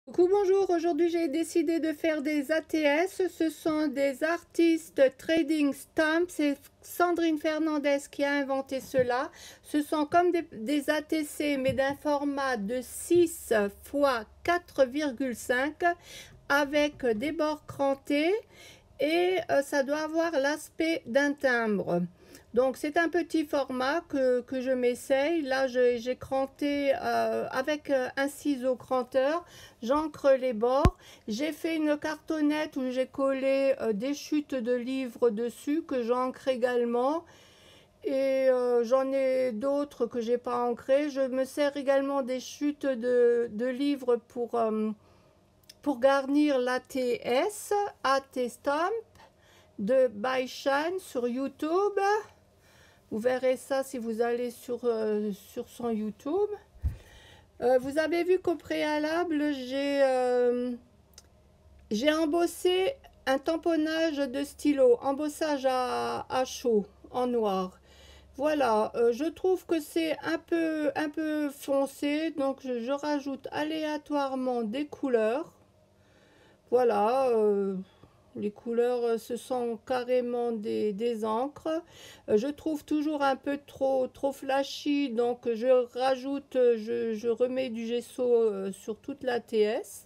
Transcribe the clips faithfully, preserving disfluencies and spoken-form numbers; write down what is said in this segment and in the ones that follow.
Coucou, bonjour, aujourd'hui j'ai décidé de faire des A T S, ce sont des artistes trading stamps, c'est Sandrine Fernandez qui a inventé cela. Ce sont comme des, des A T C mais d'un format de six fois quatre virgule cinq avec des bords crantés et euh, ça doit avoir l'aspect d'un timbre. Donc c'est un petit format que, que je m'essaye. Là j'ai cranté euh, avec euh, un ciseau cranteur, j'encre les bords. J'ai fait une cartonnette où j'ai collé euh, des chutes de livres dessus que j'encre également. Et euh, j'en ai d'autres que j'ai pas ancrées. Je me sers également des chutes de, de livres pour, euh, pour garnir l'A T S, A T Stamp de By Shine sur YouTube. Vous verrez ça si vous allez sur, euh, sur son YouTube. Euh, vous avez vu qu'au préalable, j'ai euh, j'ai embossé un tamponnage de stylo, embossage à, à chaud, en noir. Voilà, euh, je trouve que c'est un peu, un peu foncé, donc je, je rajoute aléatoirement des couleurs. Voilà, euh, les couleurs, ce sont carrément des, des encres. Je trouve toujours un peu trop, trop flashy, donc je rajoute, je, je remets du gesso sur toute la T S.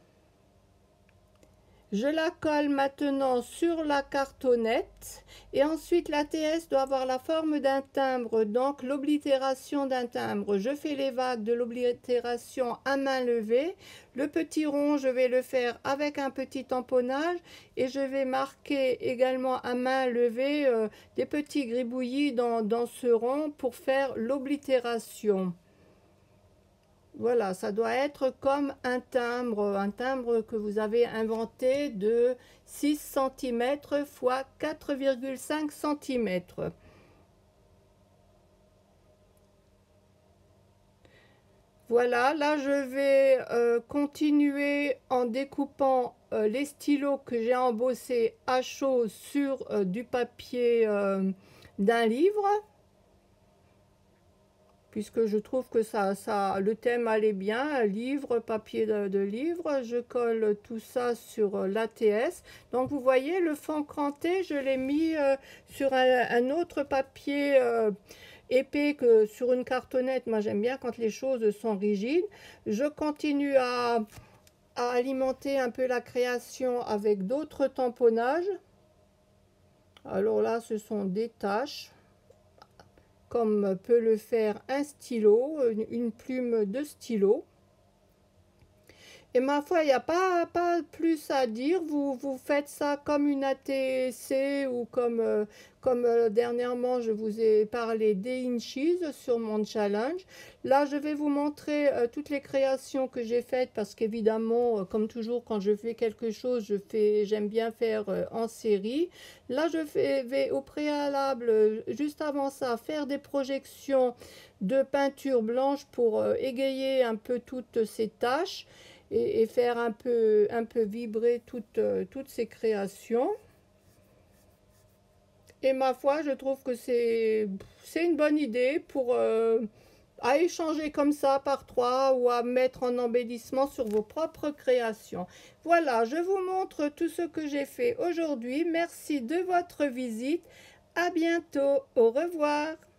Je la colle maintenant sur la cartonnette et ensuite la T S doit avoir la forme d'un timbre, donc l'oblitération d'un timbre. Je fais les vagues de l'oblitération à main levée. Le petit rond, je vais le faire avec un petit tamponnage et je vais marquer également à main levée euh, des petits gribouillis dans, dans ce rond pour faire l'oblitération. Voilà, ça doit être comme un timbre, un timbre que vous avez inventé de six centimètres fois quatre virgule cinq centimètres. Voilà, là je vais euh, continuer en découpant euh, les stylos que j'ai embossés à chaud sur euh, du papier euh, d'un livre. Puisque je trouve que ça, ça, le thème allait bien, livre, papier de, de livre. Je colle tout ça sur l'A T S. Donc vous voyez, le fond cranté, je l'ai mis euh, sur un, un autre papier euh, épais que sur une cartonnette. Moi j'aime bien quand les choses sont rigides. Je continue à, à alimenter un peu la création avec d'autres tamponnages. Alors là, ce sont des taches, comme peut le faire un stylo, une plume de stylo. Et ma foi, il n'y a pas, pas plus à dire. Vous, vous faites ça comme une A T C ou comme, euh, comme euh, dernièrement, je vous ai parlé des inches sur mon challenge. Là, je vais vous montrer euh, toutes les créations que j'ai faites parce qu'évidemment, euh, comme toujours, quand je fais quelque chose, je fais, j'aime bien faire euh, en série. Là, je fais, vais au préalable, juste avant ça, faire des projections de peinture blanche pour euh, égayer un peu toutes ces taches. Et, et faire un peu, un peu vibrer toutes, euh, toutes ces créations. Et ma foi, je trouve que c'est une bonne idée pour euh, à échanger comme ça par trois ou à mettre en embellissement sur vos propres créations. Voilà, je vous montre tout ce que j'ai fait aujourd'hui. Merci de votre visite. À bientôt. Au revoir.